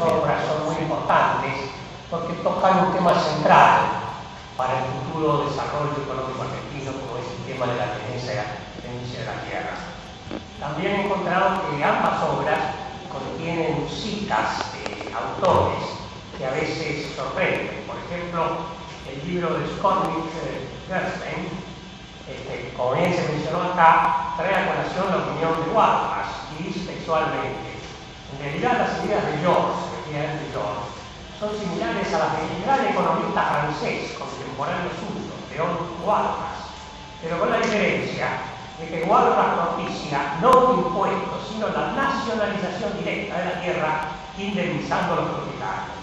obras son muy importantes porque tocan un tema central para el futuro desarrollo económico argentino, como es el tema de la tenencia de la tierra. También he encontrado que ambas obras contienen citas de autores que a veces sorprenden. Por ejemplo, el libro de Skolnick-Gerstein, como bien se mencionó acá, trae a colación la opinión de Walras y dice textualmente: en realidad las ideas de George son similares a las del gran economista francés contemporáneo suyo, León Walras, pero con la diferencia de que Walras propicia no un impuesto, sino la nacionalización directa de la tierra, indemnizando a los propietarios.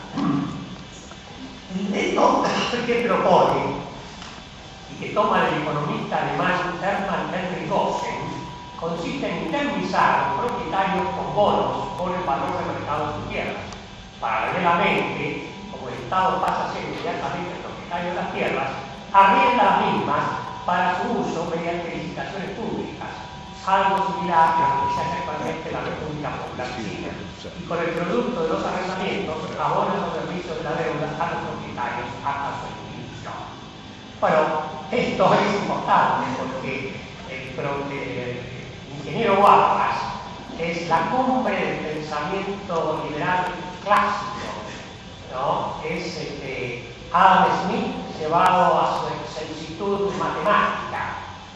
El método que propone y que toma el economista alemán Hermann Heinrich Gossen consiste en indemnizar a los propietarios con bonos por el valor de mercado de sus tierras. Paralelamente, como el Estado pasa a ser inmediatamente el propietario de las tierras, arrienda las mismas para su uso mediante licitaciones públicas, algo similar a lo que se hace actualmente en la República Popular China, y con el producto de los arrendamientos abona los servicios de la deuda a los propietarios hasta su extinción. Bueno, esto es importante porque el ingeniero Walras es la cumbre del pensamiento liberal clásico, ¿no? Es Adam Smith llevado a su excelsitud matemática,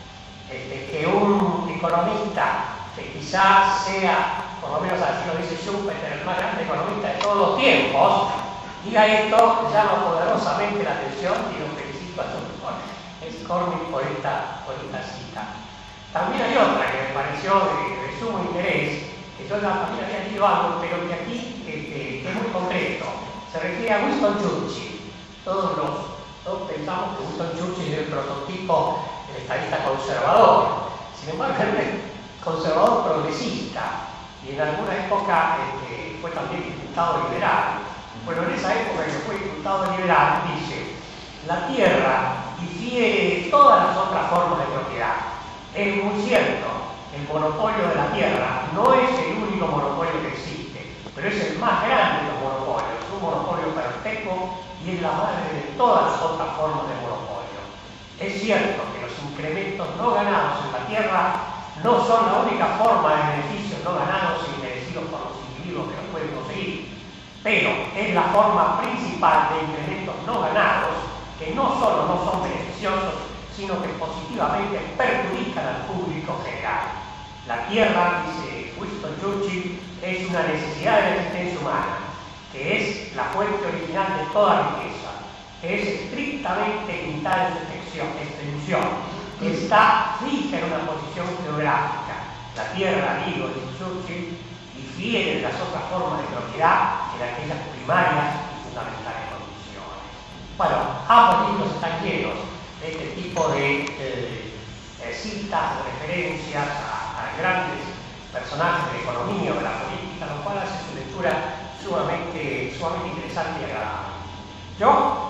que un economista que quizás sea, por lo menos así lo dice Schumpeter, el más grande economista de todos los tiempos, diga esto, llama poderosamente la atención y lo felicito a todos. Skolnick por esta cita. También hay otra que me pareció de sumo interés, que yo también había leído algo, pero que aquí que es muy concreto. Se refiere a Winston Churchill. Todos pensamos que Winston Churchill es el prototipo del estadista conservador. Sin embargo, era un conservador progresista y en alguna época fue también diputado liberal. Bueno, en esa época que fue diputado liberal, dice: la tierra difiere de todas las otras formas de propiedad. Es muy cierto, el monopolio de la tierra no es el único monopolio que existe, pero es el más grande de los monopolios, un monopolio perpetuo y es la madre de todas las otras formas de monopolio. Es cierto que los incrementos no ganados en la tierra no son la única forma de beneficios no ganados y merecidos por los individuos que los pueden conseguir, pero es la forma principal de incrementos no ganados que no solo no son beneficiosos, sino que positivamente perjudican al público general. La tierra, dice Winston Churchill, es una necesidad de la existencia humana, que es la fuente original de toda riqueza, que es estrictamente limitada en su extensión, que está fija en una posición geográfica. La tierra, digo, dice Churchill, difiere de las otras formas de propiedad en aquellas primarias y fundamentales condiciones. Bueno, ambos libros están llenos de este tipo de citas, de referencias a grandes personajes de la economía o de la política, lo cual hace su lectura sumamente interesante y agradable. Yo,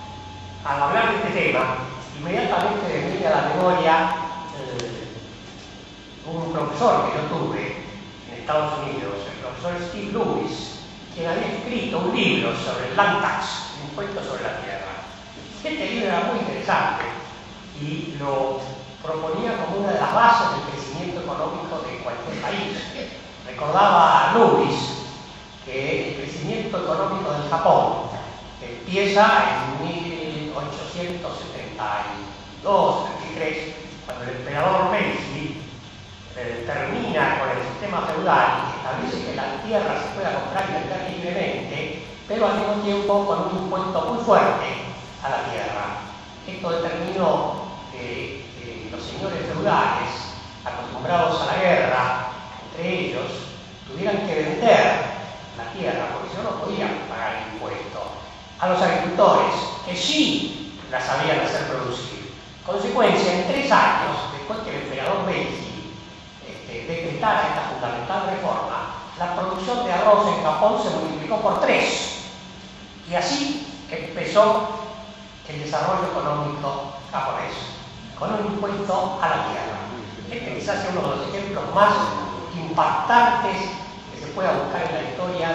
al hablar de este tema, inmediatamente me viene a la memoria un profesor que yo tuve en Estados Unidos, el profesor Steve Lewis, quien había escrito un libro sobre el land tax, el impuesto sobre la tierra. Este libro era muy interesante y lo proponía como una de las bases del crecimiento económico de cualquier país. Recordaba a Lewis que el crecimiento económico del Japón empieza en 1872-73, cuando el emperador Meiji termina con el sistema feudal y establece que la tierra se pueda comprar y vender libremente, pero al mismo tiempo con un impuesto muy fuerte a la tierra. Esto determinó que los señores feudales, acostumbrados a la guerra, entre ellos, tuvieran que vender la tierra, porque si no, no podían pagar el impuesto, a los agricultores, que sí la sabían hacer producir. Consecuencia, en 3 años, después que el emperador Meiji decretara esta fundamental reforma, la producción de arroz en Japón se multiplicó por 3. Y así empezó el desarrollo económico japonés, con un impuesto a la tierra. Este quizás sea uno de los ejemplos más impactantes que se pueda buscar en la historia de por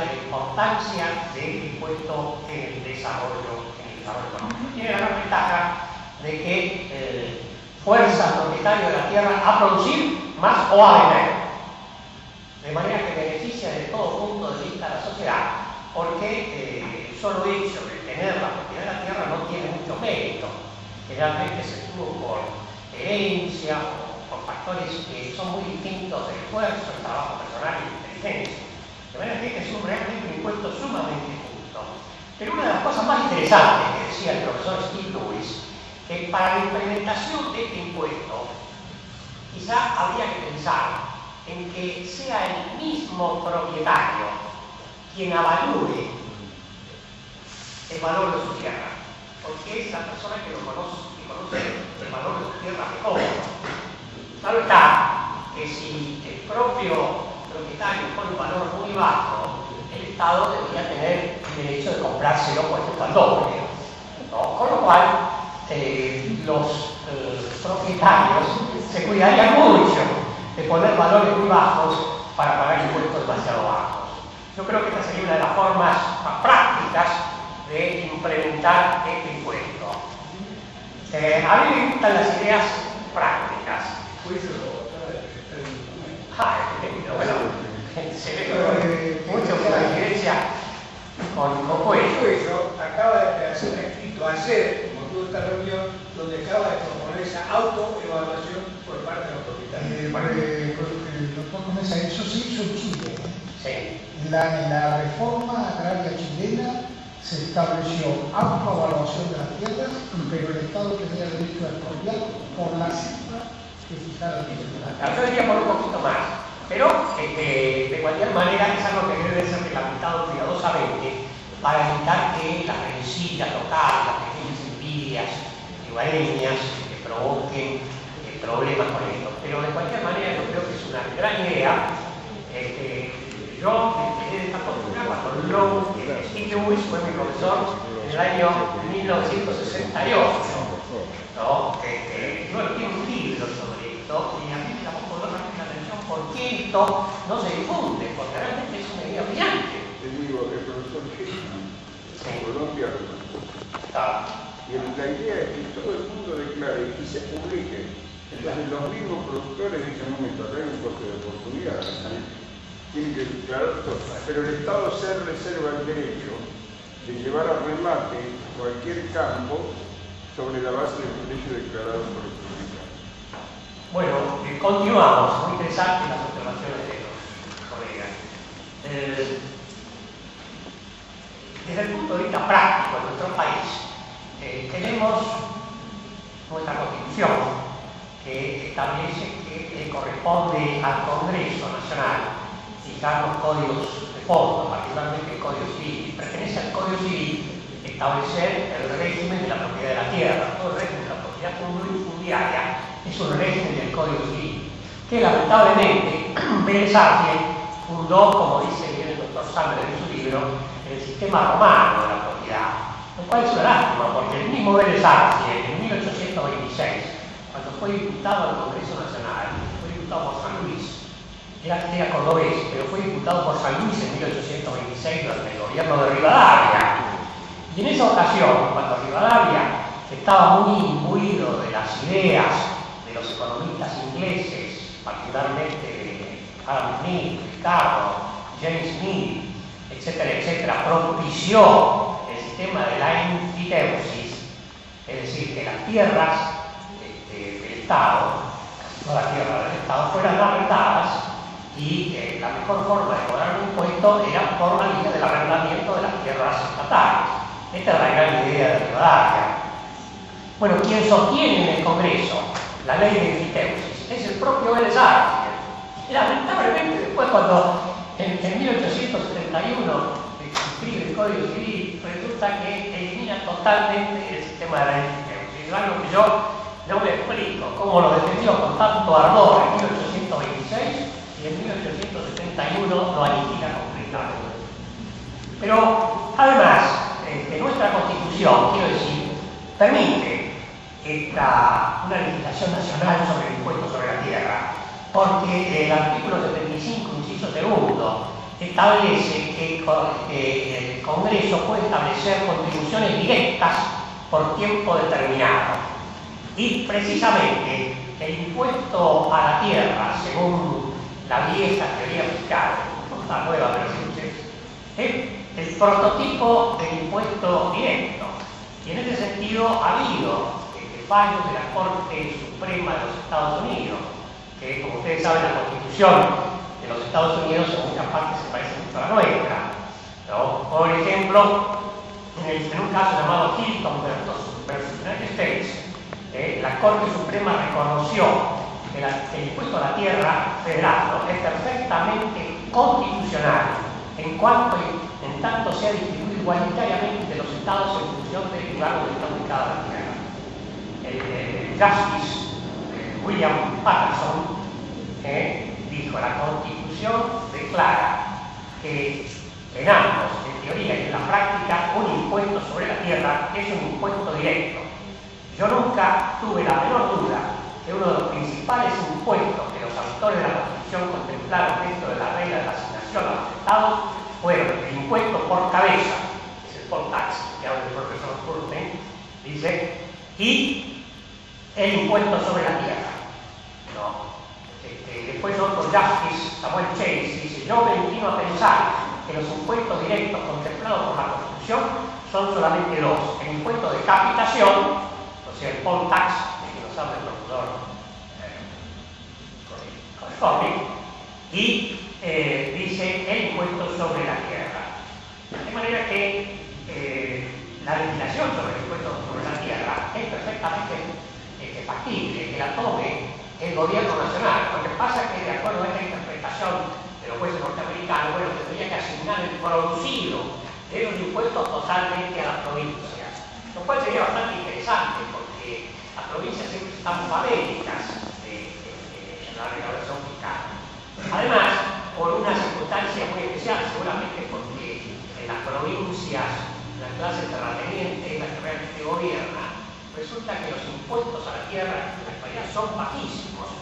importancia del impuesto en el desarrollo económico. Tiene la gran ventaja de que fuerza al propietario de la tierra a producir más o a vender, de manera que beneficia de todo punto de vista a la sociedad, porque el solo hecho de tener la propiedad de la tierra no tiene mucho mérito. Generalmente se tuvo por herencia o por factores que son muy distintos del esfuerzo, el trabajo personal y la inteligencia. De manera que este es realmente un impuesto sumamente justo. Pero una de las cosas más interesantes que decía el profesor Steve Lewis, que para la implementación de este impuesto quizá habría que pensar en que sea el mismo propietario quien avalúe el valor de su tierra, porque es la persona que conoce el valor de su tierra mejor. Claro está que si el propio propietario pone un valor muy bajo, el Estado debería tener el derecho de comprárselo puesto al doble, ¿no? Con lo cual los propietarios se cuidarían mucho de poner valores muy bajos para pagar impuestos demasiado bajos. Yo creo que esta sería una de las formas más prácticas de implementar este impuesto. A mí me gustan las ideas prácticas. Bueno, se ve mucho coincidencia con Cuello acaba de hacer un escrito ayer, motivo de esta reunión, donde acaba de proponer esa autoevaluación por parte de los propietarios. Doctor Comesa, eso se hizo en Chile. Sí. En la reforma agraria chilena se estableció autoevaluación de las tierras, pero el Estado tenía el derecho de expropiar por la cifra que fijara el tribunal. Yo diría por un poquito más, pero de cualquier manera es algo que debe ser reglamentado cuidadosamente para evitar que las rencillas locales, las pequeñas envidias lugareñas provoquen problemas con esto. Pero de cualquier manera yo creo que es una gran idea. Yo me enteré de esta postura cuando Steve Lewis fue mi profesor en el año 1968. ¿No? Yo escribí un libro sobre esto y a mí me llamó poderosamente la atención por qué esto no se difunde, porque realmente es una idea brillante. Te digo, el profesor Kirchner, Colombia, y la idea es que todo el mundo declare y se publique. Entonces los mismos productores dicen, un momento, acá hay un coste de oportunidad, tienen que declarar todo. Pero el Estado se reserva el derecho de llevar a remate cualquier campo sobre la base del precio declarado por el propietario. Bueno, continuamos. Muy interesantes las observaciones de los colegas. Desde el punto de vista práctico en nuestro país, tenemos nuestra Constitución, que establece que corresponde al Congreso Nacional fijar los códigos de fondo, particularmente el Código Civil. Pertenece al Código Civil establecer el régimen de la propiedad de la tierra. Todo el régimen de la propiedad fundiaria es un régimen del Código Civil, que lamentablemente Vélez Arfiel fundó, como dice bien el doctor Sandler en su libro, el sistema romano de la propiedad, lo cual es una lástima, porque el mismo Vélez Arfiel en 1826, cuando fue diputado al Congreso Nacional, fue diputado por San Luis, era cordobés, pero fue diputado por San Luis en 1826 durante el gobierno de Rivadavia. Y en esa ocasión, cuando Rivadavia estaba muy imbuido de las ideas de los economistas ingleses, particularmente Adam Smith, Ricardo, James Smith, etcétera, etcétera, propició el sistema de la enfiteusis, es decir, que las tierras del Estado, no la tierra del Estado, fueran arrendadas y la mejor forma de cobrar un impuesto era por la línea del arrendamiento de las tierras estatales. Esta es la gran idea de Rivadavia. Bueno, quien sostiene en el Congreso la ley de enfiteusis es el propio Vélez Arfiel. Y lamentablemente después, cuando en 1871 se escribe el Código Civil, resulta que elimina totalmente el sistema de la enfiteusis. Es algo que yo no me explico cómo lo defendió con tanto ardor en 1826 y en 1871 lo aniquila completamente. Pero además, nuestra Constitución, quiero decir, permite una legislación nacional sobre el impuesto sobre la tierra, porque el artículo 75, inciso segundo, establece que el Congreso puede establecer contribuciones directas por tiempo determinado. Y precisamente el impuesto a la tierra, según la vieja teoría fiscal, no está nueva, pero es el prototipo del impuesto directo. Y en ese sentido ha habido fallos de la Corte Suprema de los Estados Unidos, que como ustedes saben, la Constitución de los Estados Unidos en muchas partes se parece mucho a la nuestra, ¿no? Por ejemplo, en un caso llamado Hilton versus United States, la Corte Suprema reconoció que el impuesto a la tierra federal, ¿no?, es perfectamente constitucional en tanto sea distribuido igualitariamente de los estados en función del lugar donde está ubicada la tierra. El Justice William Patterson dijo: la Constitución declara que en ambos, en teoría y en la práctica, un impuesto sobre la tierra es un impuesto directo. Yo nunca tuve la menor duda que uno de los principales impuestos que los autores de la Constitución contemplaron dentro de la regla de la asignación a los estados fueron el impuesto por cabeza, es el poll tax, que habla el profesor Curtin, dice, y el impuesto sobre la tierra. ¿No? Después otro Justice, Samuel Chase, dice: yo me inclino a pensar que los impuestos directos contemplados por la Constitución son solamente dos: el impuesto de capitación, o sea, el poll tax, que nos habla el profesor Corrick, y dice el impuesto sobre la tierra. De manera que la legislación sobre el impuesto sobre la tierra es perfectamente factible que la tome el gobierno nacional. Lo que pasa es que, de acuerdo a esta interpretación de los jueces norteamericanos, bueno, tendría que asignar el producido de los impuestos totalmente a las provincias, lo cual sería bastante interesante porque las provincias siempre están famélicas de la recaudación fiscal. Además, por una circunstancia muy especial, seguramente porque en las provincias, las clases terratenientes, las que realmente gobiernan, resulta que los impuestos a la tierra en la actualidad son bajísimos.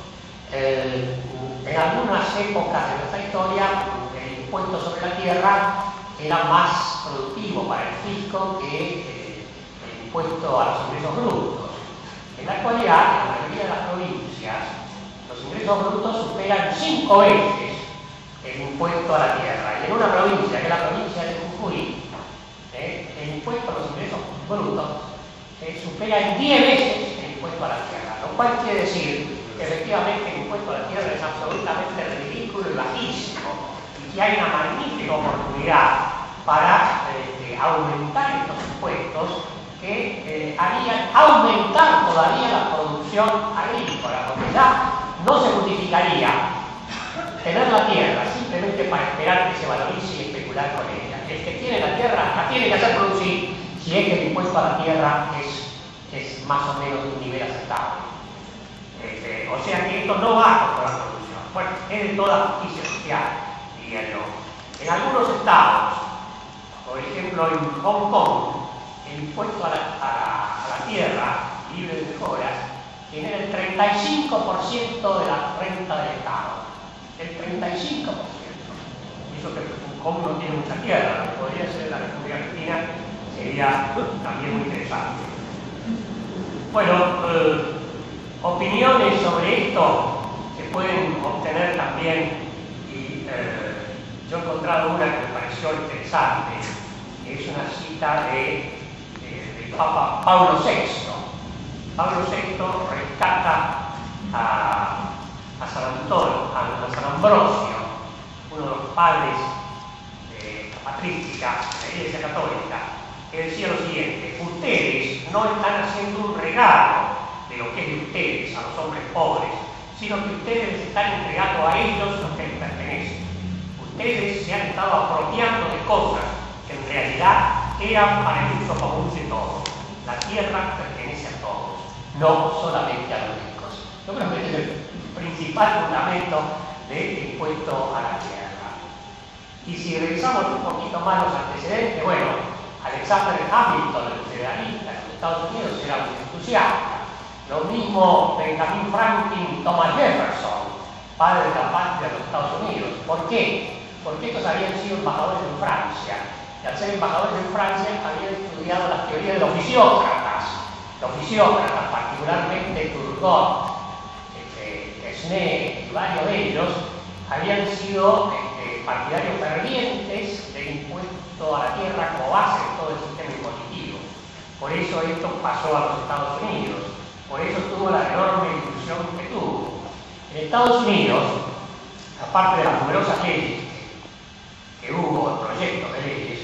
En algunas épocas de nuestra historia, el impuesto sobre la tierra era más productivo para el fisco que el impuesto a los ingresos brutos. En la actualidad, en la mayoría de las provincias, los ingresos brutos superan 5 veces el impuesto a la tierra. Y en una provincia, que es la provincia de Jujuy, el impuesto a los ingresos brutos supera en 10 veces el impuesto a la tierra, lo cual quiere decir que efectivamente el impuesto a la tierra es absolutamente ridículo y bajísimo, y que hay una magnífica oportunidad para aumentar estos impuestos que harían aumentar todavía la producción agrícola, porque ya no se justificaría tener la tierra simplemente para esperar que se valorice y especular con ella. El que tiene la tierra la tiene que hacer producir, si es que el impuesto a la tierra es más o menos de un nivel aceptable. O sea que esto no va contra la producción. Bueno, es de toda justicia social, diría yo. En algunos estados, por ejemplo en Hong Kong, el impuesto a la tierra libre de mejoras genera el 35% de la renta del Estado. El 35%. Y eso que Hong Kong no tiene mucha tierra, lo que podría ser la República Argentina, sería también muy interesante. Bueno, opiniones sobre esto se pueden obtener también, y yo he encontrado una que me pareció interesante, que es una cita de Papa Pablo VI. Pablo VI rescata a San Ambrosio, uno de los padres patrística de la Iglesia Católica, que decía lo siguiente: ustedes no están haciendo un regalo de lo que es de ustedes a los hombres pobres, sino que ustedes les están entregando a ellos lo que les pertenece. Ustedes se han estado apropiando de cosas que en realidad eran para el uso común de todos. La tierra pertenece a todos, no solamente a los ricos. Yo creo que este es el principal fundamento de este impuesto a la tierra. Y si revisamos un poquito más los antecedentes, bueno, Alexander Hamilton, el federalista en los Estados Unidos, era muy entusiasta. Lo mismo Benjamin Franklin y Thomas Jefferson, padres de la patria de los Estados Unidos. ¿Por qué? porque estos habían sido embajadores en Francia, y al ser embajadores en Francia habían estudiado las teorías de los fisiócratas, particularmente Turgot, Quesnay y varios de ellos, habían sido partidarios fervientes del impuesto a la tierra como base de todo el sistema impositivo. Por eso esto pasó a los Estados Unidos, por eso tuvo la enorme difusión que tuvo. En Estados Unidos, aparte de las numerosas leyes que hubo, proyectos de leyes,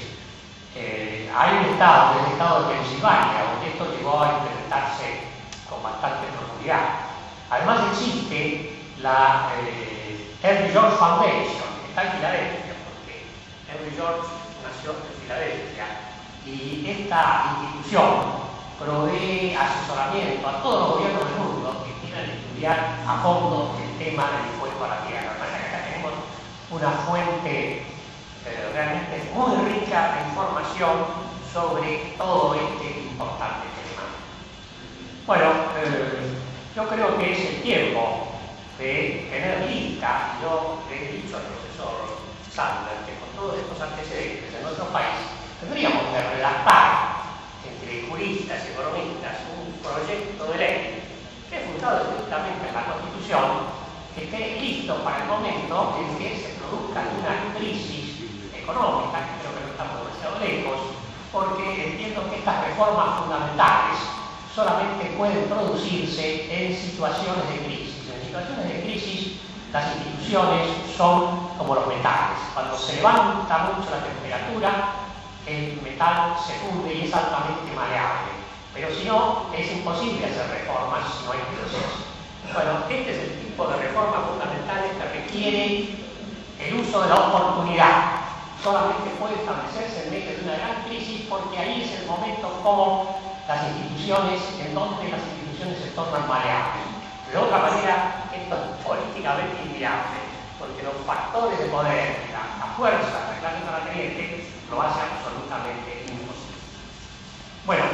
hay un estado, el estado de Pensilvania, donde esto llegó a implementarse con bastante profundidad. Además existe la Henry George Foundation, que está en Filadelfia, porque Henry George nació en Filadelfia, y esta institución provee asesoramiento a todos los gobiernos del mundo que quieran estudiar a fondo el tema del impuesto a la tierra. Acá tenemos una fuente realmente muy rica de información sobre todo este importante tema. Bueno, yo creo que es el tiempo de tener lista. Yo le he dicho al profesor Sandler que con todos estos antecedentes en nuestro país tendríamos que redactar entre juristas y economistas un proyecto de ley que es fundado directamente en la Constitución, que esté listo para el momento en que se produzca una crisis económica, que creo que no estamos demasiado lejos, porque entiendo que estas reformas fundamentales solamente pueden producirse en situaciones de crisis. En situaciones de crisis, las instituciones son como los metales. Cuando se levanta mucho la temperatura, el metal se funde y es altamente maleable. Pero si no, es imposible hacer reformas si no hay proceso. Bueno, este es el tipo de reformas fundamentales que requiere el uso de la oportunidad. Solamente puede establecerse en medio de una gran crisis porque ahí es el momento como las instituciones, en donde las instituciones se tornan maleables. De otra manera, esto es políticamente inviable, porque los factores de poder, la fuerza de la clase terrateniente, lo hace absolutamente imposible. Bueno,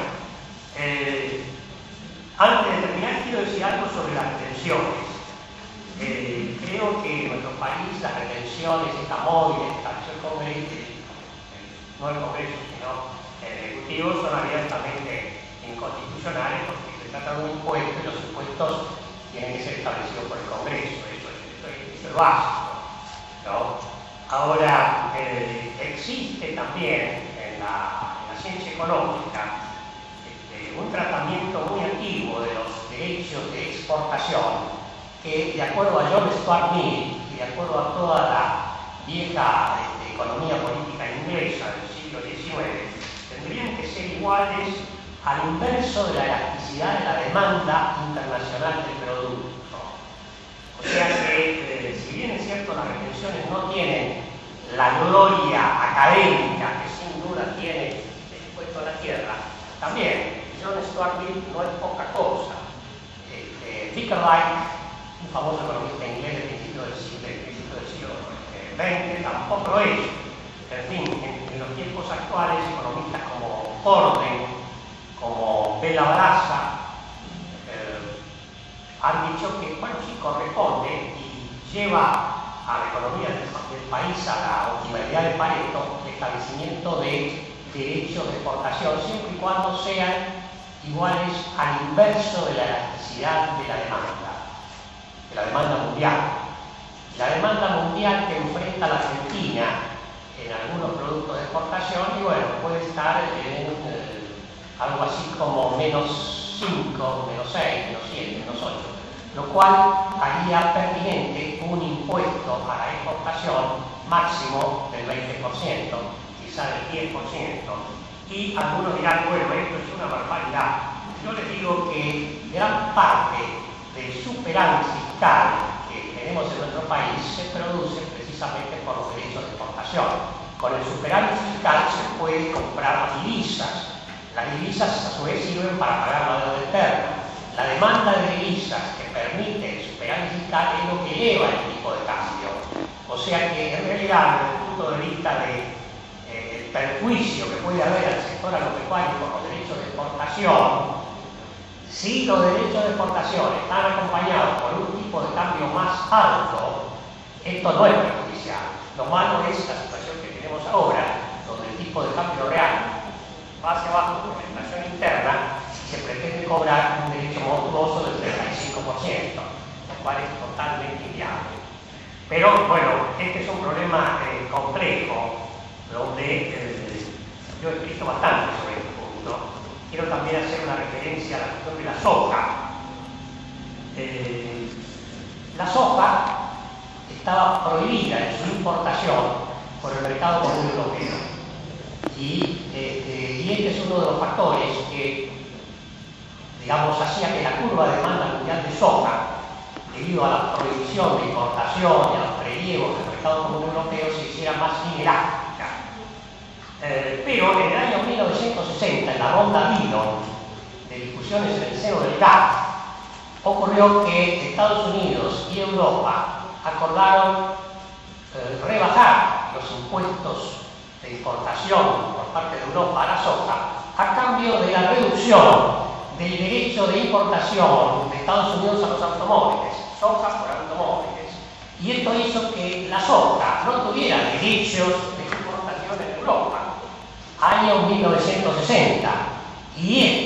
antes de terminar, quiero decir algo sobre las retenciones. Creo que en nuestro país las retenciones, esta móvil, estableció el Congreso, no el Congreso, sino el Ejecutivo, son abiertamente inconstitucionales porque se trata de un impuesto y los impuestos tienen que ser establecidos por el Congreso. Eso es lo básico, ¿no? Ahora, existe también en la ciencia económica un tratamiento muy antiguo de los derechos de exportación que, de acuerdo a John Stuart Mill y de acuerdo a toda la vieja economía política inglesa del siglo XIX, tendrían que ser iguales al inverso de la elasticidad de la demanda internacional del producto. O sea que, si bien es cierto, las retenciones no tienen la gloria académica que sin duda tiene el impuesto a la tierra, también John Stuart Mill no es poca cosa. Dickerwright, un famoso economista inglés del principio del siglo XX, tampoco lo es. En fin, en los tiempos actuales, economistas como Corden, como Bella Brasa, han dicho que, bueno, sí corresponde y lleva a la economía del país a la optimalidad de Pareto el establecimiento de derechos de exportación, siempre y cuando sean iguales al inverso de la elasticidad de la demanda mundial. La demanda mundial que enfrenta la Argentina en algunos productos de exportación, y bueno, puede estar en algo así como -5, -6, -7, -8, lo cual haría pertinente un impuesto a la exportación máximo del 20%, quizá del 10%, y algunos dirán, bueno, esto es una barbaridad. Yo les digo que gran parte del superávit fiscal que tenemos en nuestro país se produce precisamente por los derechos de exportación. Con el superávit fiscal se puede comprar divisas. Las divisas a su vez sirven para pagar la deuda externa. La demanda de divisas que permite el superávit fiscal es lo que eleva el tipo de cambio. O sea que en realidad, desde el punto de vista del perjuicio que puede haber al sector agropecuario por los derechos de exportación, si los derechos de exportación están acompañados por un tipo de cambio más alto, esto no es perjudicial. Lo malo es la situación que tenemos ahora, donde el tipo de cambio real va hacia abajo con la inflación interna y se pretende cobrar un derecho monstruoso del 35%, lo cual es totalmente inviable. Pero bueno, este es un problema complejo, donde yo he escrito bastante sobre este punto. Quiero también hacer una referencia a la cuestión de la soja. La soja estaba prohibida en su importación por el mercado común europeo. Y este es uno de los factores que, digamos, hacía que la curva de demanda mundial de soja, debido a la prohibición de importación y a los prediegos del mercado común europeo, se hiciera más inelástica. Pero en el año 1960, en la ronda Dillon de discusiones en el seno del GATT, ocurrió que Estados Unidos y Europa acordaron rebajar los impuestos de importación por parte de Europa a la soja a cambio de la reducción del derecho de importación de Estados Unidos a los automóviles, soja por automóviles. Y esto hizo que la soja no tuviera derechos de importación en Europa, año 1960. Y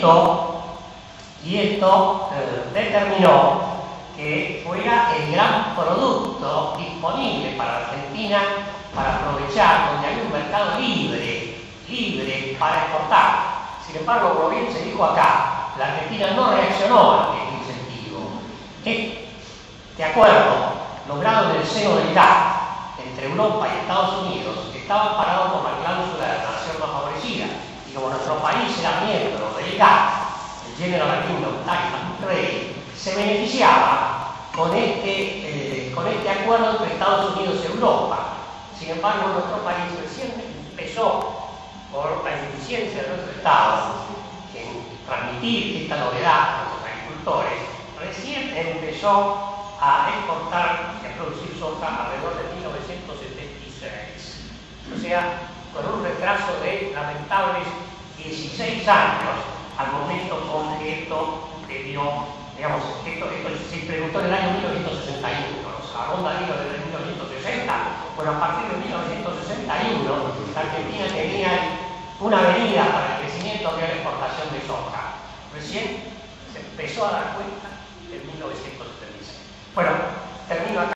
esto determinó que fuera el gran producto disponible para Argentina para aprovechar, donde había un mercado libre para exportar. Sin embargo, como bien se dijo acá, la Argentina no reaccionó ante este incentivo. Este acuerdo, logrado en el seno del GATT entre Europa y Estados Unidos, estaba amparado por la cláusula de la nación más favorecida. Y como nuestro país era miembro del GATT, el General Agreement on Trade, se beneficiaba con este acuerdo entre Estados Unidos y Europa. Sin embargo, nuestro país recién empezó, por la ineficiencia de nuestro Estado, en transmitir esta novedad a los agricultores, recién empezó a exportar y a producir soja alrededor de 1976. O sea, con un retraso de lamentables 16 años al momento con que esto debió, digamos, esto se implementó en el año 1961, o sea, la ronda Dillon desde 1960. Bueno, a partir de 1961, la Argentina tenía una avenida para el crecimiento de la exportación de soja. Recién se empezó a dar cuenta en 1976. Bueno, termino acá.